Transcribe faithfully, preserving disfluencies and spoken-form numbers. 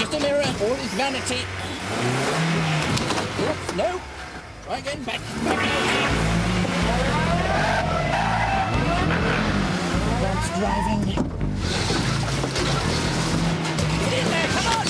just a mirror. All is vanity. Oops, no. Try again. Back, back out. That's driving. Get in there, come on!